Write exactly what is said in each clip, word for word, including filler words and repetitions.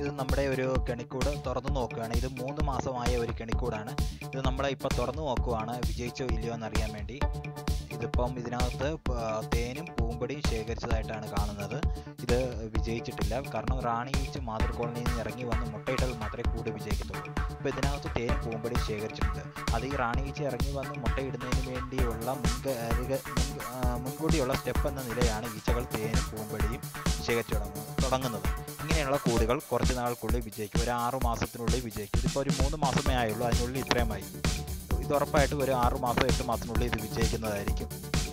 ഇത് നമ്മുടെ ഒരു കെണിക്കൂട് തുറന്നു നോക്കുകയാണ്. ഇത് മൂന്ന് മാസമായ ഒരു കെണിക്കൂടാണ്. ഇത് നമ്മൾ ഇപ്പോൾ തുറന്നു നോക്കുവാണ് വിജയിച്ചോ ഇല്ലയോ എന്നറിയാൻ വേണ്ടി. ഇതിപ്പം ഇതിനകത്ത് തേനും പൂമ്പൊടിയും ശേഖരിച്ചതായിട്ടാണ് കാണുന്നത്. ഇത് വിജയിച്ചിട്ടില്ല, കാരണം റാണി ഈച്ച മാതൃ കോളനിയിൽ നിന്ന് ഇറങ്ങി വന്ന് മുട്ടയിട്ടാൽ മാത്രമേ കൂട് വിജയിക്കത്തുള്ളൂ. ഇപ്പോൾ ഇതിനകത്ത് തേനും പൂമ്പൊടിയും ശേഖരിച്ചിട്ടുണ്ട്. അത് ഈ റാണി ഈച്ച ഇറങ്ങി വന്ന് മുട്ടയിടുന്നതിന് വേണ്ടിയുള്ള മുൻക മുൻകൂട്ടിയുള്ള സ്റ്റെപ്പ് എന്ന നിലയാണ് ഈച്ചകൾ തേനും പൂമ്പൊടിയും ശേഖരിച്ചു തുടങ്ങുന്നത്. ഇങ്ങനെയുള്ള കൂടുകൾ കുറച്ച് നാൾക്കുള്ളിൽ വിജയിക്കും. ഒരു ആറു മാസത്തിനുള്ളിൽ വിജയിക്കും. ഇതിപ്പോൾ ഒരു മൂന്ന് മാസമേ ആയുള്ളൂ, അതിനുള്ളിൽ ഇത്രയുമായി. ഇത് ഉറപ്പായിട്ടും ഒരു ആറു മാസം എട്ട് മാസത്തിനുള്ളിൽ ഇത് വിജയിക്കുന്നതായിരിക്കും.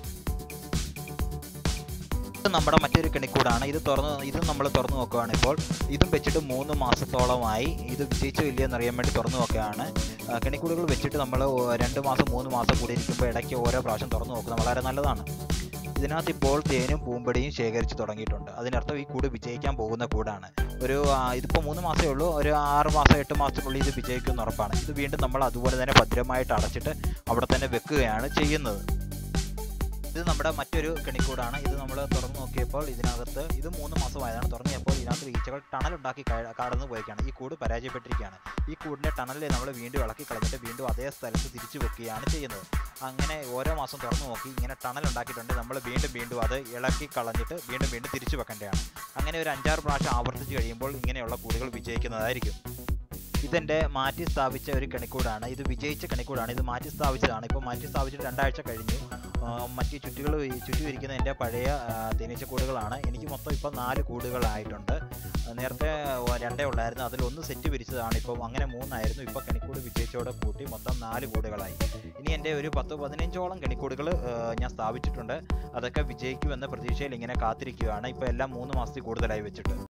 ഇത് നമ്മുടെ മറ്റൊരു കെണിക്കൂടാണ്. ഇത് തുറന്ന് ഇത് നമ്മൾ തുറന്നു നോക്കുകയാണ്. ഇപ്പോൾ ഇതും വെച്ചിട്ട് മൂന്ന് മാസത്തോളമായി. ഇത് വിജയിച്ചോ ഇല്ലയോ എന്നറിയാൻ വേണ്ടി തുറന്നു നോക്കുകയാണ്. കെണിക്കൂടുകൾ വെച്ചിട്ട് നമ്മൾ രണ്ട് മാസം മൂന്ന് മാസം കൂടി ഇരിക്കുമ്പോൾ ഇടയ്ക്ക് ഓരോ പ്രാവശ്യം തുറന്നു നോക്കുന്നത് വളരെ നല്ലതാണ്. ഇതിനകത്ത് ഇപ്പോൾ തേനും പൂമ്പൊടിയും ശേഖരിച്ച് തുടങ്ങിയിട്ടുണ്ട്. അതിനർത്ഥം ഈ കൂട് വിജയിക്കാൻ പോകുന്ന കൂടാണ്. ഒരു ഇതിപ്പോൾ മൂന്ന് മാസമേ ഉള്ളൂ, ഒരു ആറ് മാസം എട്ട് മാസത്തിനുള്ളിൽ ഇത് വിജയിക്കുമെന്ന് ഉറപ്പാണ്. ഇത് വീണ്ടും നമ്മൾ അതുപോലെ തന്നെ ഭദ്രമായിട്ട് അടച്ചിട്ട് അവിടെ തന്നെ വെക്കുകയാണ് ചെയ്യുന്നത്. ഇത് നമ്മുടെ മറ്റൊരു കെണിക്കൂടാണ്. ഇത് നമ്മൾ തുറന്നു നോക്കിയപ്പോൾ ഇതിനകത്ത് ഇത് മൂന്ന് മാസമായതാണ്. തുറന്നപ്പോൾ ഇതിനകത്ത് ഈച്ചകൾ ടണലുണ്ടാക്കി കടന്നു പോയിക്കാണ്. ഈ കൂട് പരാജയപ്പെട്ടിരിക്കുകയാണ്. ഈ കൂടിൻ്റെ ടണലിൽ നമ്മൾ വീണ്ടും ഇളക്കി കളഞ്ഞിട്ട് വീണ്ടും അതേ സ്ഥലത്ത് തിരിച്ചു വെക്കുകയാണ് ചെയ്യുന്നത്. അങ്ങനെ ഓരോ മാസം തുറന്നു നോക്കി ഇങ്ങനെ ടണൽ ഉണ്ടാക്കിയിട്ടുണ്ട്. നമ്മൾ വീണ്ടും വീണ്ടും അത് ഇളക്കി കളഞ്ഞിട്ട് വീണ്ടും വീണ്ടും തിരിച്ചു വെക്കേണ്ടതാണ്. അങ്ങനെ ഒരു അഞ്ചാറ് പ്രാവശ്യം ആവർത്തിച്ച് കഴിയുമ്പോൾ ഇങ്ങനെയുള്ള കൂടുകൾ വിജയിക്കുന്നതായിരിക്കും. ഇതെൻ്റെ മാറ്റി സ്ഥാപിച്ച ഒരു കെണിക്കൂടാണ്. ഇത് വിജയിച്ച കെണിക്കൂടാണ്. ഇത് മാറ്റി സ്ഥാപിച്ചതാണ്. ഇപ്പോൾ മാറ്റി സ്ഥാപിച്ചിട്ട് രണ്ടാഴ്ച കഴിഞ്ഞു. മറ്റ് ചുറ്റുകൾ ചുറ്റുമിരിക്കുന്ന എൻ്റെ പഴയ തേനീച്ചക്കൂടുകളാണ്. എനിക്ക് മൊത്തം ഇപ്പോൾ നാല് കൂടുകളായിട്ടുണ്ട്. നേരത്തെ രണ്ടേ ഉള്ളായിരുന്നു, അതിലൊന്ന് സെറ്റ് വിരിച്ചതാണ്. ഇപ്പോൾ അങ്ങനെ മൂന്നായിരുന്നു. ഇപ്പോൾ കെണിക്കൂട് വിജയിച്ചോടെ കൂട്ടി മൊത്തം നാല് കൂടുകളായി. ഇനി എൻ്റെ ഒരു പത്ത് പതിനഞ്ചോളം കെണിക്കൂടുകൾ ഞാൻ സ്ഥാപിച്ചിട്ടുണ്ട്. അതൊക്കെ വിജയിക്കുമെന്ന പ്രതീക്ഷയിൽ ഇങ്ങനെ കാത്തിരിക്കുകയാണ്. ഇപ്പോൾ എല്ലാം മൂന്ന് മാസത്തിൽ കൂടുതലായി വെച്ചിട്ട്.